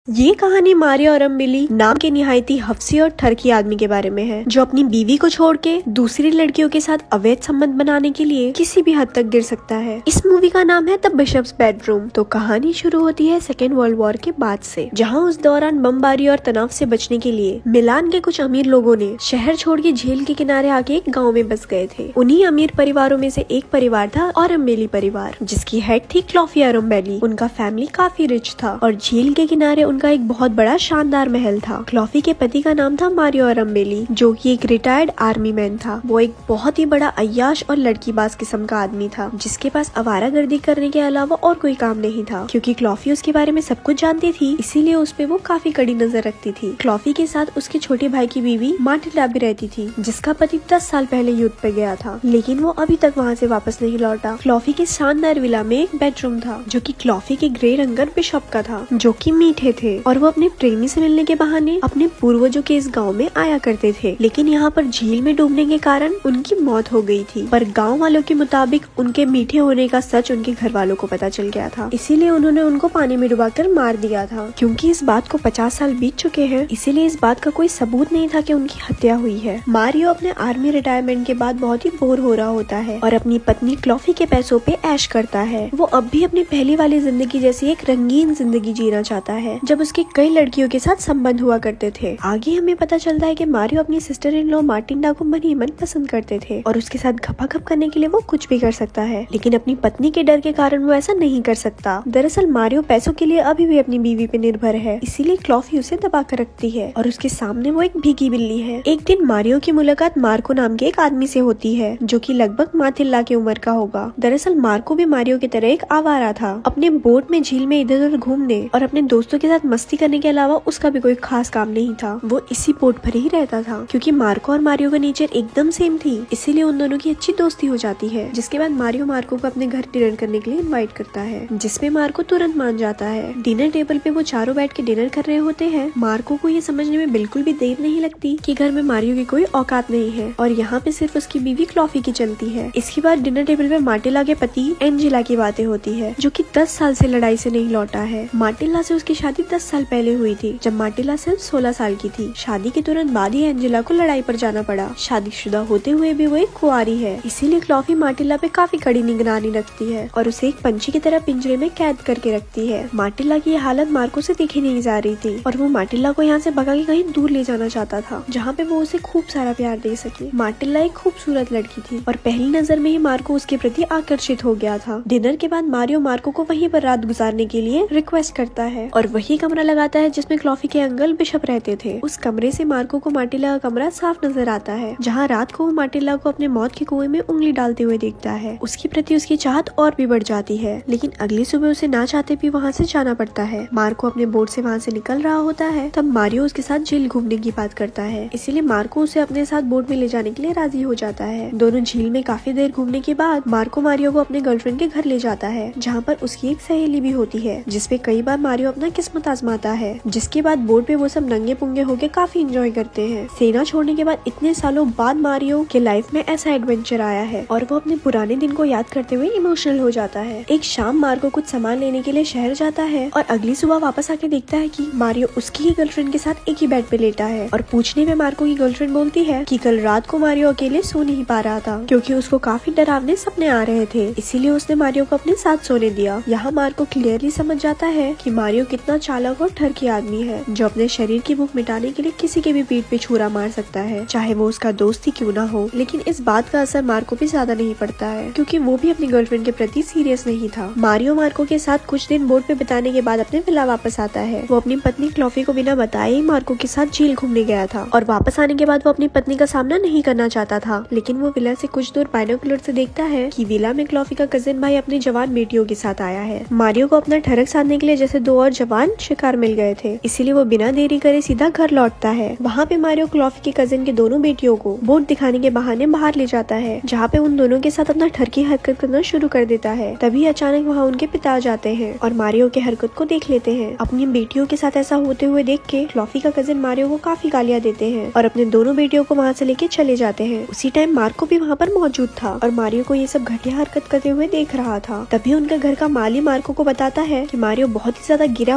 ये कहानी मारियो और अम्बिली नाम के निहायती हफ्सी और ठरकी आदमी के बारे में है, जो अपनी बीवी को छोड़ के दूसरी लड़कियों के साथ अवैध संबंध बनाने के लिए किसी भी हद तक गिर सकता है। इस मूवी का नाम है द बिशप्स बेडरूम। तो कहानी शुरू होती है सेकेंड वर्ल्ड वॉर के बाद से, जहाँ उस दौरान बमबारी और तनाव से बचने के लिए मिलान के कुछ अमीर लोगों ने शहर छोड़ के झील के किनारे आके एक गाँव में बस गए थे। उन्हीं अमीर परिवारों में से एक परिवार था और अम्बेली परिवार, जिसकी हेड थी क्लॉफी अम्बेली। उनका फैमिली काफी रिच था और झील के किनारे उनका एक बहुत बड़ा शानदार महल था। क्लॉफी के पति का नाम था मारियो अम्बेली, जो कि एक रिटायर्ड आर्मी मैन था। वो एक बहुत ही बड़ा अय्याश और लड़कीबाज किस्म का आदमी था, जिसके पास आवारागर्दी करने के अलावा और कोई काम नहीं था। क्योंकि क्लॉफी उसके बारे में सब कुछ जानती थी, इसीलिए उस पे वो काफी कड़ी नजर रखती थी। क्लॉफी के साथ उसके छोटे भाई की बीवी माटिल्डा भी रहती थी, जिसका पति 10 साल पहले युद्ध पे गया था, लेकिन वो अभी तक वहाँ से वापस नहीं लौटा। क्लॉफी के शानदार विला में एक बेडरूम था, जो कि क्लॉफी के ग्रे रंगर बिशप का था, जो कि मीठे थे और वो अपने प्रेमी से मिलने के बहाने अपने पूर्वजों के इस गांव में आया करते थे। लेकिन यहाँ पर झील में डूबने के कारण उनकी मौत हो गई थी। पर गांव वालों के मुताबिक उनके मीठे होने का सच उनके घर वालों को पता चल गया था, इसीलिए उन्होंने उनको पानी में डुबाकर मार दिया था। क्योंकि इस बात को 50 साल बीत चुके हैं, इसीलिए इस बात का कोई सबूत नहीं था कि उनकी हत्या हुई है। मारियो अपने आर्मी रिटायरमेंट के बाद बहुत ही बोर हो रहा होता है और अपनी पत्नी क्लॉफी के पैसों पे ऐश करता है। वो अब भी अपनी पहली वाली जिंदगी जैसी एक रंगीन जिंदगी जीना चाहता है, जब उसके कई लड़कियों के साथ संबंध हुआ करते थे। आगे हमें पता चलता है कि मारियो अपनी सिस्टर इन लॉ मार्टिंडा को मन ही मन पसंद करते थे और उसके साथ घपाघप करने के लिए वो कुछ भी कर सकता है, लेकिन अपनी पत्नी के डर के कारण वो ऐसा नहीं कर सकता। दरअसल मारियो पैसों के लिए अभी भी अपनी बीवी पे निर्भर है, इसीलिए क्लॉफी उसे दबा कर रखती है और उसके सामने वो एक भीगी बिल्ली है। एक दिन मारियो की मुलाकात मार्को नाम के एक आदमी से होती है, जो कि लगभग माटिल्डा की उम्र का होगा। दरअसल मार्को भी मारियो की तरह एक आवारा था। अपने बोट में झील में इधर उधर घूमने और अपने दोस्तों के साथ मस्ती करने के अलावा उसका भी कोई खास काम नहीं था। वो इसी बोट पर ही रहता था। क्योंकि मार्को और मारियो का नेचर एकदम सेम थी, इसीलिए उन दोनों की अच्छी दोस्ती हो जाती है। जिसके बाद मारियो मार्को को अपने घर डिनर करने के लिए इनवाइट करता है, जिसमें मार्को तुरंत मान जाता है। डिनर टेबल पे वो चारों बैठ के डिनर कर रहे होते हैं। मार्को को ये समझने में बिल्कुल भी देर नहीं लगती कि घर में मारियो की कोई औकात नहीं है और यहाँ पे सिर्फ उसकी बीवी क्लॉफी की चलती है। इसके बाद डिनर टेबल पे माटिल्डा के पति एंजेला की बातें होती है, जो कि 10 साल से लड़ाई से नहीं लौटा है। माटिल्डा से उसकी शादी 10 साल पहले हुई थी, जब माटिल्डा सिर्फ 16 साल की थी। शादी के तुरंत बाद ही एंजेला को लड़ाई पर जाना पड़ा। शादीशुदा होते हुए भी वो एक कुंवारी है, इसीलिए क्लॉफी माटिल्डा पे काफी कड़ी निगरानी रखती है और उसे एक पंछी की तरह पिंजरे में कैद करके रखती है। माटिल्डा की हालत मार्को से देखी नहीं जा रही थी और वो माटिल्डा को यहाँ से भगा के कहीं दूर ले जाना चाहता था, जहाँ पे वो उसे खूब सारा प्यार दे सके। माटिल्डा एक खूबसूरत लड़की थी और पहली नजर में ही मार्को उसके प्रति आकर्षित हो गया था। डिनर के बाद मारियो मार्को को वहीं पर रात गुजारने के लिए रिक्वेस्ट करता है और वही कमरा लगाता है जिसमें क्लॉफी के अंकल बिशप रहते थे। उस कमरे से मार्को को माटिल्डा का कमरा साफ नजर आता है, जहाँ रात को वो माटिल्डा को अपने मौत के कुएं में उंगली डालते हुए देखता है। उसके प्रति उसकी चाहत और भी बढ़ जाती है, लेकिन अगली सुबह उसे ना चाहते भी वहाँ से जाना पड़ता है। मार्को अपने बोट से वहाँ से निकल रहा होता है, तब मारियो उसके साथ झील घूमने की बात करता है, इसीलिए मार्को उसे अपने साथ बोट में ले जाने के लिए राजी हो जाता है। दोनों झील में काफी देर घूमने के बाद मार्को मारियो को अपने गर्लफ्रेंड के घर ले जाता है, जहाँ पर उसकी एक सहेली भी होती है, जिसपे कई बार मारियो अपना किस्मत आजमाता है। जिसके बाद बोट पे वो सब नंगे पुंगे होके काफी एंजॉय करते हैं। सेना छोड़ने के बाद इतने सालों बाद मारियो के लाइफ में ऐसा एडवेंचर आया है और वो अपने पुराने दिन को याद करते हुए इमोशनल हो जाता है। एक शाम मार्को कुछ सामान लेने के लिए शहर जाता है और अगली सुबह वापस आके देखता है कि मारियो उसकी ही गर्लफ्रेंड के साथ एक ही बेड पे लेटा है। और पूछने में मार्को की गर्लफ्रेंड बोलती है कि कल रात को मारियो अकेले सो नहीं पा रहा था, क्योंकि उसको काफी डरावने सपने आ रहे थे, इसीलिए उसने मारियो को अपने साथ सोने दिया। यहाँ मार्को क्लियरली समझ जाता है कि मारियो कितना चालाक और ठरकी आदमी है, जो अपने शरीर की भूख मिटाने के लिए किसी के भी पीठ पे छुरा मार सकता है, चाहे वो उसका दोस्त ही क्यों ना हो। लेकिन इस बात का असर मार्को पे ज्यादा नहीं पड़ता है, क्योंकि वो भी अपनी गर्लफ्रेंड के प्रति सीरियस नहीं था। मारियो मार्को के साथ कुछ दिन बोट पे बिताने के बाद अपने विला वापस आता है। वो अपनी पत्नी क्लॉफी को बिना बताए ही मार्को के साथ झील घूमने गया था और वापस आने के बाद वो अपनी पत्नी का सामना नहीं करना चाहता था, लेकिन वो विला से कुछ दूर बाइनोकुलर से देखता है कि विला में क्लॉफी का कजिन भाई अपनी जवान बेटियों के साथ आया है। मारियो को अपना ठरक साधने के लिए जैसे 2 और जवान शिकार मिल गए थे, इसीलिए वो बिना देरी करे सीधा घर लौटता है। वहाँ पे मारियो क्लॉफी के कजिन के दोनों बेटियों को बोट दिखाने के बहाने बाहर ले जाता है, जहाँ पे उन दोनों के साथ अपना ठरकी हरकत करना शुरू कर देता है। तभी अचानक वहाँ उनके पिता आ जाते हैं और मारियो के हरकत को देख लेते हैं। अपनी बेटियों के साथ ऐसा होते हुए देख के क्लॉफी का कजिन मारियो को काफी गालियाँ देते हैं और अपने दोनों बेटियों को वहाँ से लेके चले जाते हैं। उसी टाइम मार्को भी वहाँ पर मौजूद था और मारियो को ये सब घटिया हरकत करते हुए देख रहा था। तभी उनका घर का माली मार्को को बताता है कि मारियो बहुत ही ज्यादा गिरा हुआ और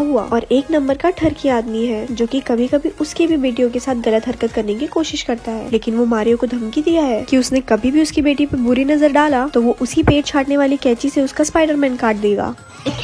और एक नंबर का ठरकी आदमी है जो कि कभी कभी उसकी भी बेटियों के साथ गलत हरकत करने की कोशिश करता है। लेकिन वो मारियो को धमकी दिया है कि उसने कभी भी उसकी बेटी पे बुरी नजर डाला तो वो उसी पेट छाटने वाली कैंची से उसका स्पाइडरमैन काट देगा।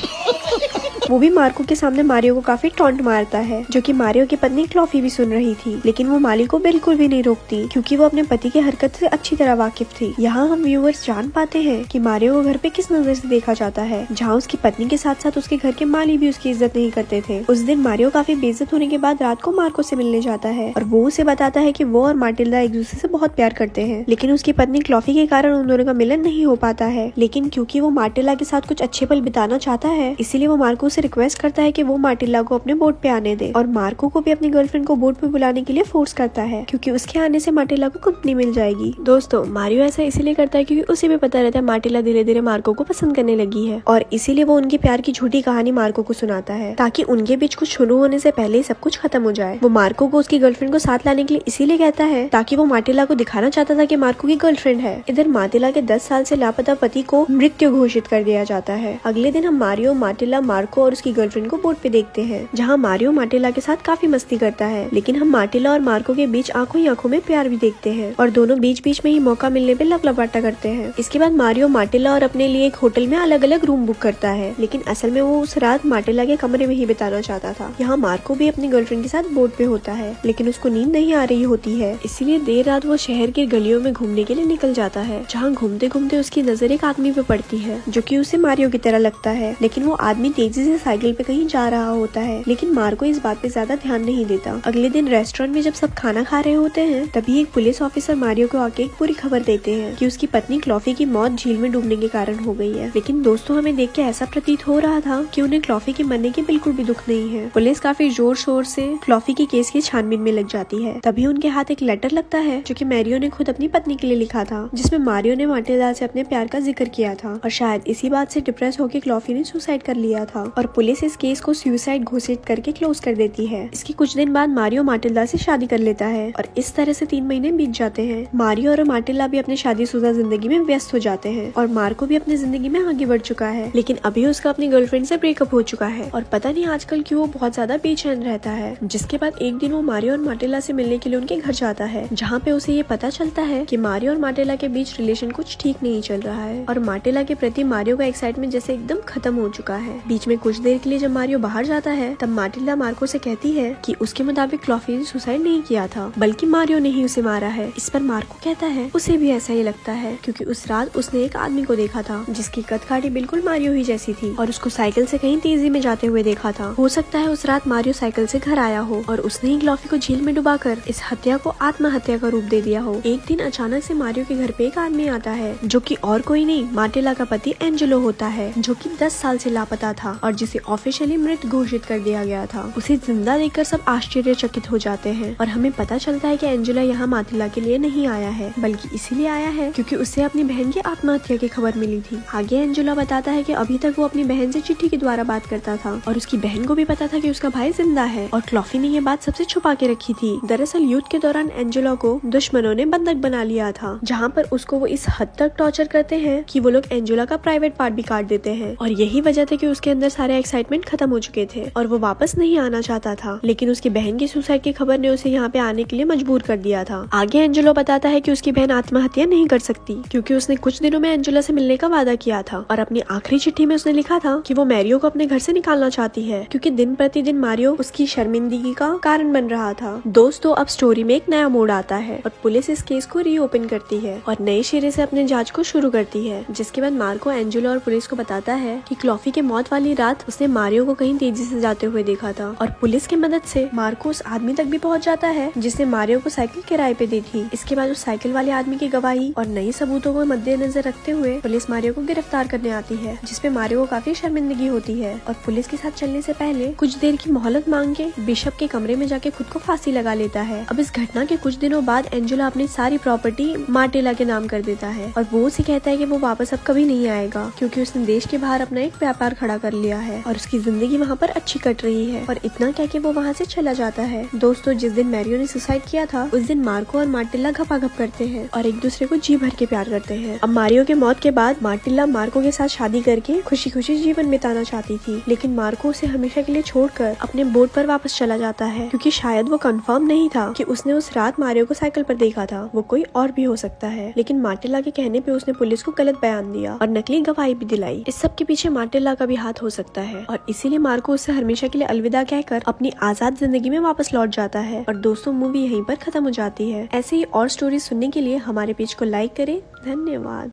वो भी मार्को के सामने मारियो को काफी टॉन्ट मारता है, जो कि मारियो की पत्नी क्लॉफी भी सुन रही थी। लेकिन वो माली को बिल्कुल भी नहीं रोकती क्योंकि वो अपने पति की हरकत से अच्छी तरह वाकिफ थी। यहाँ हम व्यूअर्स जान पाते हैं कि मारियो को घर पे किस नजर से देखा जाता है, जहाँ उसकी पत्नी के साथ साथ उसके घर के माली भी उसकी इज्जत नहीं करते थे। उस दिन मारियो काफी बेइज्जत होने के बाद रात को मार्को से मिलने जाता है और वो उसे बताता है कि वो और माटिल्डा एक दूसरे से बहुत प्यार करते हैं, लेकिन उसकी पत्नी क्लॉफी के कारण उन दोनों का मिलन नहीं हो पाता है। लेकिन क्योंकि वो माटिल्डा के साथ कुछ अच्छे पल बिताना चाहता है, इसीलिए वो मार्को से रिक्वेस्ट करता है कि वो माटिल्डा को अपने बोट पे आने दे और मार्को को भी अपनी गर्लफ्रेंड को बोट पे बुलाने के लिए फोर्स करता है क्योंकि उसके आने से माटिल्डा को कंपनी मिल जाएगी। दोस्तों, मारियो ऐसा इसीलिए करता है क्योंकि उसे भी पता रहता है माटिल्डा धीरे धीरे मार्को को पसंद करने लगी है और इसीलिए वो उनके प्यार की झूठी कहानी मार्को को सुनाता है ताकि उनके बीच कुछ शुरू होने से पहले ही सब कुछ खत्म हो जाए। वो मार्को को उसकी गर्लफ्रेंड को साथ लाने के लिए इसीलिए कहता है ताकि वो माटिल्डा को दिखाना चाहता था कि मार्को की गर्लफ्रेंड है। इधर माटिल्डा के 10 साल से लापता पति को मृत्यु घोषित कर दिया जाता है। अगले दिन हम मारियो, माटिल्डा, मार्को और उसकी गर्लफ्रेंड को बोट पे देखते हैं, जहाँ मारियो माटिल्डा के साथ काफी मस्ती करता है। लेकिन हम माटिल्डा और मार्को के बीच आंखों ही आंखों में प्यार भी देखते हैं और दोनों बीच बीच में ही मौका मिलने पे लपलपाटा करते हैं। इसके बाद मारियो माटिल्डा और अपने लिए एक होटल में अलग अलग रूम बुक करता है, लेकिन असल में वो उस रात माटिल्डा के कमरे में ही बिताना चाहता था। यहाँ मार्को भी अपनी गर्लफ्रेंड के साथ बोट पे होता है, लेकिन उसको नींद नहीं आ रही होती है, इसलिए देर रात वो शहर की गलियों में घूमने के लिए निकल जाता है, जहाँ घूमते घूमते उसकी नजर एक आदमी पे पड़ती है जो कि उसे मारियो की तरह लगता है। लेकिन वो आदमी तेजी से साइकिल पे कहीं जा रहा होता है, लेकिन मार्को इस बात पे ज्यादा ध्यान नहीं देता। अगले दिन रेस्टोरेंट में जब सब खाना खा रहे होते हैं, तभी एक पुलिस ऑफिसर मारियो को आके एक पूरी खबर देते हैं कि उसकी पत्नी क्लॉफी की मौत झील में डूबने के कारण हो गई है। लेकिन दोस्तों, हमें देख के ऐसा प्रतीत हो रहा था कि उन्हें क्लॉफी के मरने की बिल्कुल भी दुख नहीं है। पुलिस काफी जोर शोर से क्लॉफी के केस की छानबीन में लग जाती है। तभी उनके हाथ एक लेटर लगता है जो कि मारियो ने खुद अपनी पत्नी के लिए लिखा था, जिसमें मारियो ने माटिल्डा से अपने प्यार का जिक्र किया था और शायद इसी बात से डिप्रेस होकर क्लॉफी ने सुसाइड कर लिया था और पुलिस इस केस को सुसाइड घोषित करके क्लोज कर देती है। इसके कुछ दिन बाद मारियो माटिल्डा से शादी कर लेता है और इस तरह से 3 महीने बीत जाते हैं। मारियो और माटिल्डा भी अपनी शादीशुदा जिंदगी में व्यस्त हो जाते हैं और मार्को भी अपनी जिंदगी में आगे बढ़ चुका है, लेकिन अभी उसका अपनी गर्लफ्रेंड से ब्रेकअप हो चुका है और पता नहीं आजकल क्यों वो बहुत ज्यादा बेचैन रहता है। जिसके बाद एक दिन वो मारियो और माटिल्डा से मिलने के लिए उनके घर जाता है, जहाँ पे उसे ये पता चलता है कि मारियो और माटिल्डा के बीच रिलेशन कुछ ठीक नहीं चल रहा है और माटिल्डा के प्रति मारियो का एक्साइटमेंट जैसे एकदम खत्म हो चुका है। बीच में कुछ देर के लिए जब मारियो बाहर जाता है, तब माटिल्डा मार्को से कहती है कि उसके मुताबिक क्लॉफी ने सुसाइड नहीं किया था, बल्कि मारियो ने ही उसे मारा है। इस पर मार्को कहता है उसे भी ऐसा ही लगता है क्योंकि उस रात उसने एक आदमी को देखा था जिसकी कद काठी बिल्कुल मारियो ही जैसी थी और उसको साइकिल से कहीं तेजी में जाते हुए देखा था। हो सकता है उस रात मारियो साइकिल से घर आया हो और उसने ही क्लॉफी को झील में डुबाकर इस हत्या को आत्महत्या का रूप दे दिया हो। एक दिन अचानक से मारियो के घर पे एक आदमी आता है जो कि और कोई नहीं माटिल्डा का पति एंजेलो होता है, जो कि 10 साल से लापता था और जिसे ऑफिशियली मृत घोषित कर दिया गया था। उसे जिंदा देखकर सब आश्चर्यचकित हो जाते हैं और हमें पता चलता है कि एंजेला यहाँ माटिल्डा के लिए नहीं आया है, बल्कि इसीलिए आया है क्योंकि उसे अपनी बहन की आत्महत्या की खबर मिली थी। आगे एंजेला बताता है कि अभी तक वो अपनी बहन से चिट्ठी के द्वारा बात करता था और उसकी बहन को भी पता था कि उसका भाई जिंदा है और क्लॉफी ने ये बात सबसे छुपा के रखी थी। दरअसल युद्ध के दौरान एंजेला को दुश्मनों ने बंधक बना लिया था, जहाँ पर उसको वो इस हद तक टॉर्चर करते हैं कि वो लोग एंजेला का प्राइवेट पार्ट भी काट देते हैं और यही वजह थी कि उसके अंदर सारे एक्साइटमेंट खत्म हो चुके थे और वो वापस नहीं आना चाहता था। लेकिन उसकी बहन की सुसाइड की खबर ने उसे यहाँ पे आने के लिए मजबूर कर दिया था। आगे एंजेलो बताता है कि उसकी बहन आत्महत्या नहीं कर सकती क्योंकि उसने कुछ दिनों में एंजेला से मिलने का वादा किया था और अपनी आखिरी चिट्ठी में उसने लिखा था कि वो मैरियो को अपने घर से निकालना चाहती है क्योंकि दिन प्रतिदिन मारियो उसकी शर्मिंदगी का कारण बन रहा था। दोस्तों, अब स्टोरी में एक नया मोड़ आता है और पुलिस इस केस को रीओपन करती है और नए सिरे से अपने जांच को शुरू करती है। जिसके बाद मार्को एंजेलो और पुलिस को बताता है कि क्लॉफी के मौत वाली रात उसने मारियो को कहीं तेजी से जाते हुए देखा था और पुलिस की मदद से मार्को उस आदमी तक भी पहुंच जाता है जिसने मारियो को साइकिल किराए पे दी थी। इसके बाद उस साइकिल वाले आदमी की गवाही और नई सबूतों को मद्देनजर रखते हुए पुलिस मारियो को गिरफ्तार करने आती है, जिसपे मारियो को काफी शर्मिंदगी होती है और पुलिस के साथ चलने से पहले कुछ देर की मोहलत मांग के बिशप के कमरे में जाके खुद को फांसी लगा लेता है। अब इस घटना के कुछ दिनों बाद एंजेला अपनी सारी प्रॉपर्टी माटिल्डा के नाम कर देता है और वो उसे कहता है कि वो वापस अब कभी नहीं आएगा क्योंकि उसने देश के बाहर अपना एक व्यापार खड़ा कर लिया है। है और उसकी जिंदगी वहाँ पर अच्छी कट रही है। और इतना क्या कि वो वहाँ से चला जाता है। दोस्तों, जिस दिन मैरियो ने सुसाइड किया था उस दिन मार्को और मार्टिला घपाघप करते हैं और एक दूसरे को जी भर के प्यार करते हैं। अब मारियो के मौत के बाद मार्टिला मार्को के साथ शादी करके खुशी खुशी जीवन बिताना चाहती थी, लेकिन मार्को उसे हमेशा के लिए छोड़कर अपने बोट पर वापस चला जाता है, क्योंकि शायद वो कंफर्म नहीं था कि उसने उस रात मारियो को साइकिल पर देखा था, वो कोई और भी हो सकता है। लेकिन मार्टिला के कहने पे उसने पुलिस को गलत बयान दिया और नकली गवाही भी दिलाई। इस सब के पीछे मार्टिला का भी हाथ हो सकता है और इसीलिए मार्को उससे हमेशा के लिए अलविदा कहकर अपनी आजाद जिंदगी में वापस लौट जाता है। और दोस्तों, मूवी यहीं पर खत्म हो जाती है। ऐसे ही और स्टोरी सुनने के लिए हमारे पेज को लाइक करें। धन्यवाद।